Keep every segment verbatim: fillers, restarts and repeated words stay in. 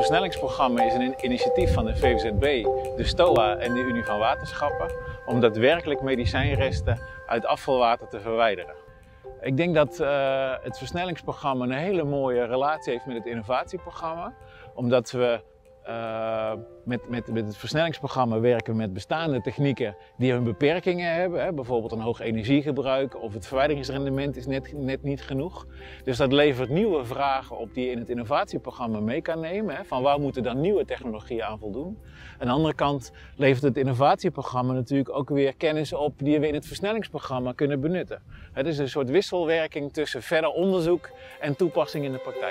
versnellingsprogramma is een initiatief van de V V Z B, de STOA en de Unie van Waterschappen om daadwerkelijk medicijnresten uit afvalwater te verwijderen. Ik denk dat uh, het versnellingsprogramma een hele mooie relatie heeft met het innovatieprogramma, omdat we uh, met, met, met het versnellingsprogramma werken met bestaande technieken die hun beperkingen hebben. Hè? Bijvoorbeeld een hoog energiegebruik of het verwijderingsrendement is net, net niet genoeg. Dus dat levert nieuwe vragen op die je in het innovatieprogramma mee kan nemen. Hè? Van waar moeten dan nieuwe technologieën aan voldoen? Aan de andere kant levert het innovatieprogramma natuurlijk ook weer kennis op die we in het versnellingsprogramma kunnen benutten. Het is een soort wisselwerking tussen verder onderzoek en toepassing in de praktijk.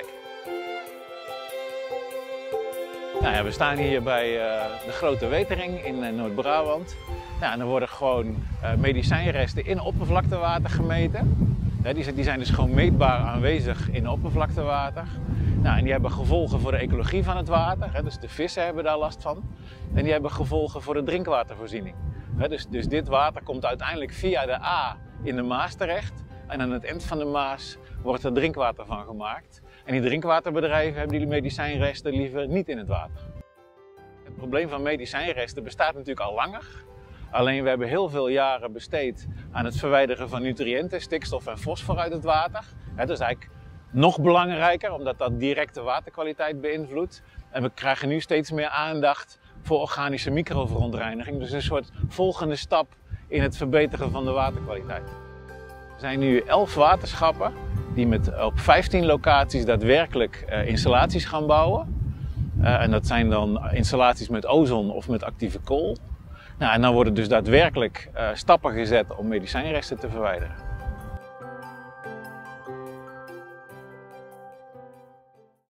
Nou ja, we staan hier bij uh, de Grote Wetering in uh, Noord-Brabant. Nou, en er worden gewoon uh, medicijnresten in oppervlaktewater gemeten. Ja, die, die zijn dus gewoon meetbaar aanwezig in oppervlaktewater. Nou, en die hebben gevolgen voor de ecologie van het water. Hè, dus de vissen hebben daar last van. En die hebben gevolgen voor de drinkwatervoorziening. Hè, dus, dus dit water komt uiteindelijk via de A in de Maas terecht. En aan het eind van de Maas wordt er drinkwater van gemaakt. En die drinkwaterbedrijven hebben die medicijnresten liever niet in het water. Het probleem van medicijnresten bestaat natuurlijk al langer. Alleen we hebben heel veel jaren besteed aan het verwijderen van nutriënten, stikstof en fosfor uit het water. Dat is eigenlijk nog belangrijker, omdat dat direct de waterkwaliteit beïnvloedt. En we krijgen nu steeds meer aandacht voor organische microverontreiniging. Dus een soort volgende stap in het verbeteren van de waterkwaliteit. Er zijn nu elf waterschappen die met op vijftien locaties daadwerkelijk uh, installaties gaan bouwen. Uh, en dat zijn dan installaties met ozon of met actieve kool. Nou, en dan worden dus daadwerkelijk uh, stappen gezet om medicijnresten te verwijderen.